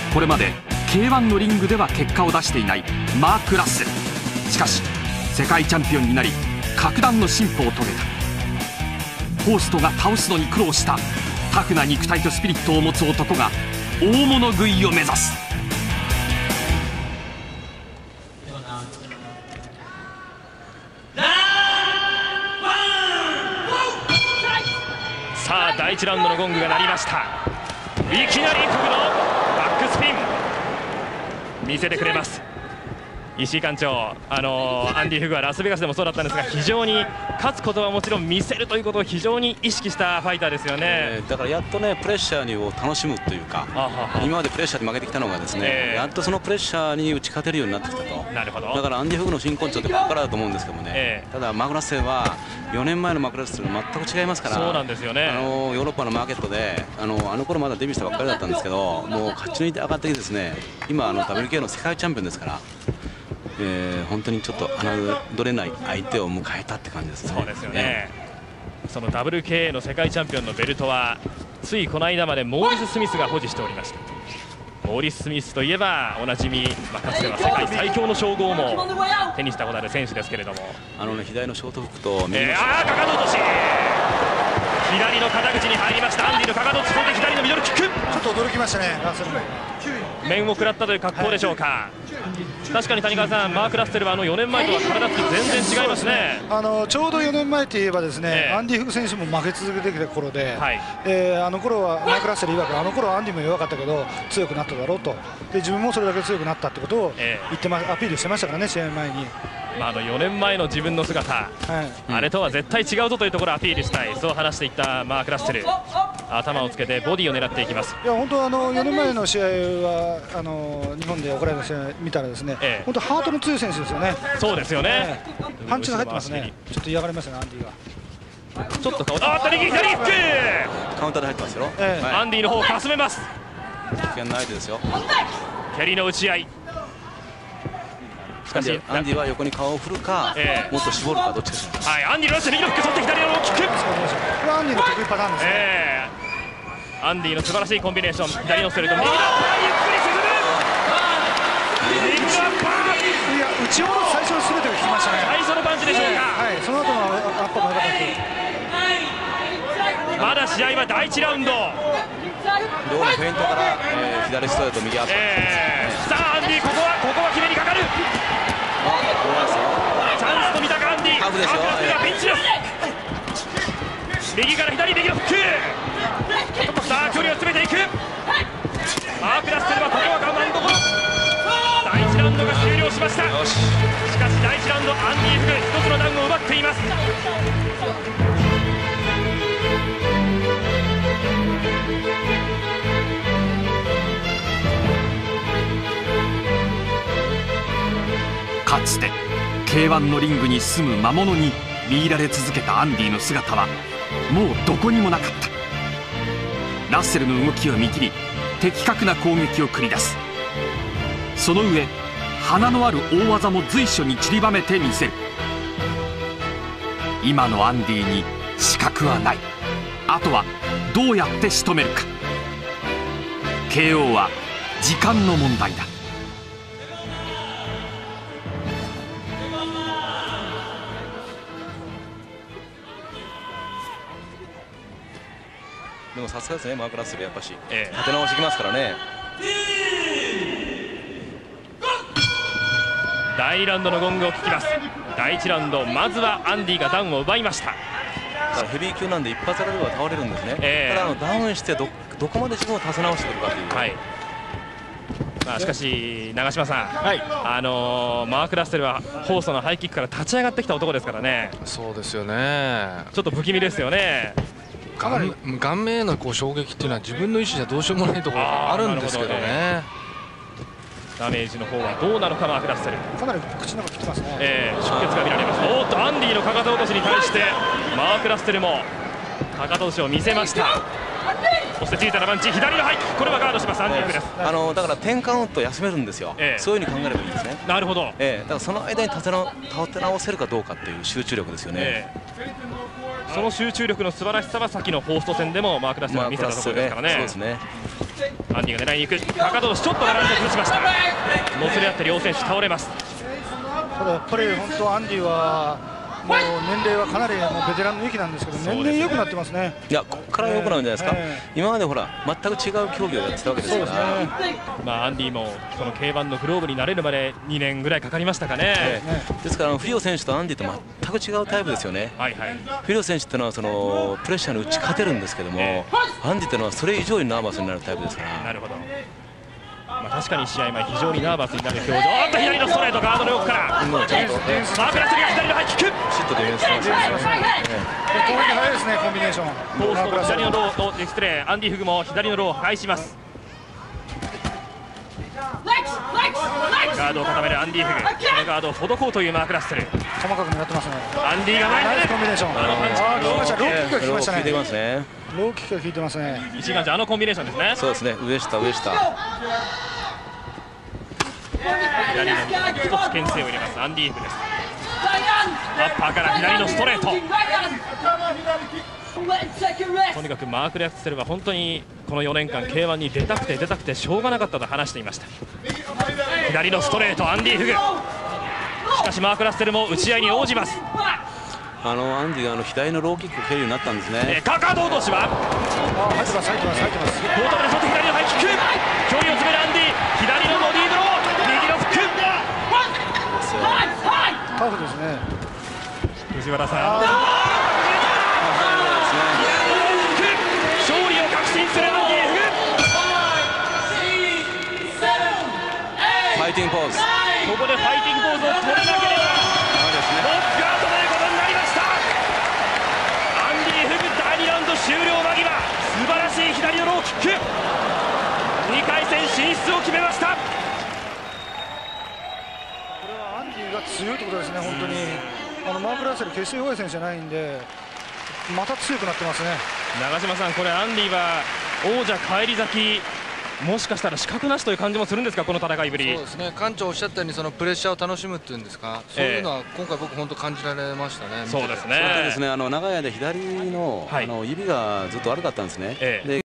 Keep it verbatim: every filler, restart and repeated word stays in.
これまで ケーワン のリングでは結果を出していないマーク・ラッセル。しかし世界チャンピオンになり格段の進歩を遂げた。ホーストが倒すのに苦労したタフな肉体とスピリットを持つ男が大物食いを目指す。 さあだいいちラウンドのゴングが鳴りました。いきなりフグのバックスピン見せてくれます。石井館長、あのー、アンディ・フグはラスベガスでもそうだったんですが、非常に勝つことはもちろん見せるということを非常に意識したファイターですよね、 えー、だからやっとねプレッシャーを楽しむというか、今までプレッシャーで負けてきたのがですね、えー、やっとそのプレッシャーに打ち勝てるようになってきたと。 なるほど。 だからアンディ・フグの真骨頂ってここからだと思うんですけどもね、えー、ただマクラッセルはよねんまえのマクラッセルと全く違いますから。 そうなんですよね。 あのヨーロッパのマーケットであのあの頃まだデビューしたばっかりだったんですけど、もう勝ち抜いて上がってきてですね、今あの ダブリューケー の世界チャンピオンですから、えー、本当にちょっと侮れない相手を迎えたって感じですね。 そうですよね、ね、その ダブリューケーエー の世界チャンピオンのベルトはついこの間までモーリス・スミスが保持しておりました。モーリス・スミスといえばおなじみ、まあ、かつては世界最強の称号も手にしたことある選手ですけれども、 あの、ね、左のショートフックと右の、 えー、あーかかと落とし、左の肩口に入りました。アンディのかかと落ち、そして左のミドルキック、ちょっと驚きましたね。ラッセル面を食らったという格好でしょうか、はい、確かに谷川さん、マーク・ラッセルはあのよねんまえとは体つき全然違いますね。 ね、あのちょうどよねんまえといえばですね、えー、アンディ・フグ選手も負け続けてきた頃で、はい、えー、あの頃はマーク・ラッセル曰く、あの頃はアンディも弱かったけど強くなっただろうと、で自分もそれだけ強くなったってことを言ってま、えー、アピールしてましたからね、試合前に。 まあ、あのよねんまえの自分の姿、はい、あれとは絶対違うぞというところをアピールしたい、そう話していったマーク・ラッセル。頭をつけてボディを狙っていきます。 いや本当あのよねんまえの試合はあの日本で行われた試合見たらですね、ええ、本当ハートの強い選手ですよね。 そうですよね、 ええ、パンチが入ってますね。ちょっと嫌がりますよね、アンディが。 ちょっと顔、あっと右左キック、 カウンターで入ってますよ、 ええ、はい、アンディの方をかすめます。 危険な相手ですよ。 蹴りの打ち合い。 しかしアンディは横に顔を振るか、ええ、もっと絞るかどっちかです。 はい、アンディの右のフック、そして左のキック。これはアンディの得意パターンですね。ええ、アンディの素晴らしいコンビネーション、左のストレート、右のアッパー、ゆっくり沈む。右のアッパー、 いや打ち下ろす最初のストレートが効きましたね。 最初のパンチでしょうか。 はい、その後のアッパーも良かったです。 まだ試合はだいいちラウンド。 両のフェイントから、えー、左ストレート、右アッパー、 えー、さあアンディ、ここはここは決めにかかる。チャンスと見たかアンディ、 ハーフですよ。 ピンチです。右から左、右のフック。さあ距離を詰めていく。マーク・ラッセルはここは我慢どころ。だいいちラウンドが終了しました。しかしだいいちラウンド、アンディ・フグ一つのダウンを奪っています。 かつて ケーワン のリングに住む魔物に見入られ続けたアンディの姿はもうどこにもなかった。ラッセルの動きを見切り的確な攻撃を繰り出す。その上華のある大技も随所に散りばめてみせる。今のアンディに死角はない。あとはどうやって仕留めるか。 ケーオー は時間の問題だ。 でもさすがですね、マーク・ラッセル、やっぱし、ええ、立て直してきますからね。 だいにラウンドのゴングを聞きます。だいいちラウンド、まずはアンディがダウンを奪いました。だからヘビー級なんで一発当たれば倒れるんですね、えー、ただあのダウンして ど, どこまで自分を立て直してくるかという、はい、 まあしかし長嶋さん、はい、あのー、マーク・ラッセルはホーストのハイキックから立ち上がってきた男ですからね。 そうですよね、 ちょっと不気味ですよね。 顔, 顔面へのこう衝撃っていうのは自分の意思じゃどうしようもないところがあるんですけどね。 ダメージの方はどうなのか、マーク・ラッセル。 かなり口の中切ってますね、 えー、出血が見られます。おっとアンディのかかと落としに対してマーク・ラッセルもかかと落としを見せました。そして小さなパンチ、左のハイキック、これはガードします。アンディです。 あのだからテンカウント休めるんですよ、えー、そういうふうに考えればいいですね。 なるほど、 えー、だからその間に立て直立て直せるかどうかっていう集中力ですよね、えー、その集中力の素晴らしさは先のホースト戦でもマーク・ラッセルが見せたところですからね。 そうですね。 アンディが狙いに行く。かかとのちょっとバランスを崩しました。もつれ合って両選手倒れます。 ただやっぱり本当アンディはもう年齢はかなりもうベテランの域なんですけど、年々良くなってますね。 いや、ここから良くなるんじゃないですか、えー、今までほら全く違う競技をやってたわけですから、ね、 まあ、アンディもその競馬のグローブになれるまでにねんぐらいかかりましたかね。 えー、ですからフリオ選手とアンディと全く違うタイプですよね。はいはい、フリオ選手っていうのはそのプレッシャーに打ち勝てるんですけども、えー、アンディっていうのはそれ以上にナーバスになるタイプですから。 なるほど。まあ、確かに試合前非常にナーバスになる表情。あっと左のストレート、ガードの奥から、うん、ちょっとマークラスが左のハイキック、 きちっとディフェンスしてますね。 攻撃早いですね、コンビネーション。 ポーストの左のロー、失礼、アンディ・フグも左のローを破壊します。ガードを固めるアンディ・フグ、このガードを施こうというマークラッセル。 細かく狙ってますね。 アンディが前に出る。 コンビネーション。ああ、効きました。ローキックが効きましたね。 ローキックが効いてますね。 ローキックが効いてますね。 石井館長、あのコンビネーションですね。 そうですね、上下上下。 左の一つ牽制を入れますアンディーフです。アッパーから左のストレート。とにかくマーク・ラッセルは本当にこのよねんかん ケーワン に出たくて出たくてしょうがなかったと話していました。左のストレートアンディーフグ。しかしマーク・ラッセルも打ち合いに応じます。 あのアンディがあの左のローキックを蹴るようになったんですね。 えー、かかと落としは入ってます入ってます入ってます。 ポータルで取って左のハイキック、距離を詰めるアンディ、左のボディーブロー、右のフック。 タフですね。 藤原さん、勝利を確信するアンディーフグ。 ファイティングポーズ。 ここでファイティングポーズを取れなければノックアウトということになりました。アンディ・フグだいにラウンド終了間際、素晴らしい左のローキック、にかい戦進出を決めました。これはアンディが強いということですね。本当にあのマーク・ラッセル決して弱い選手じゃないんで、また強くなってますね。 長嶋さん、これアンディは王者返り咲き、もしかしたら資格なしという感じもするんですか、この戦いぶり。 そうですね、館長おっしゃったようにそのプレッシャーを楽しむっていうんですか、そういうのは今回僕本当感じられましたね。 そうですね。 そうですね、あの長い間左の、はい、あの指がずっと悪かったんですね。ええ、で